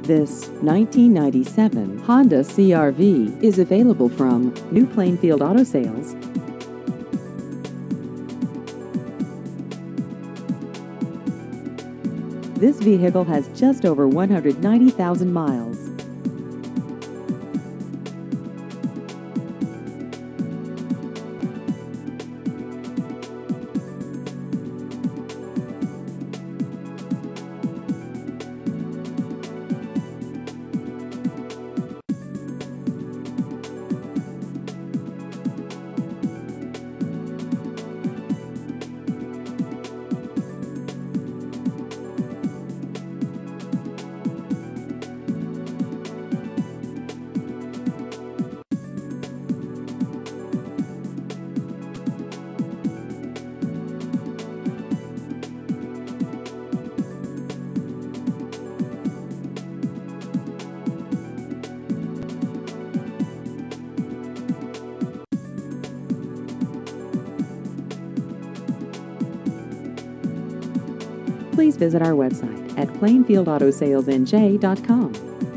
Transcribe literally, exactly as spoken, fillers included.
This nineteen ninety-seven Honda C R V is available from New Plainfield Auto Sales. This vehicle has just over one hundred ninety thousand miles. Please visit our website at plainfield auto sales n j dot com.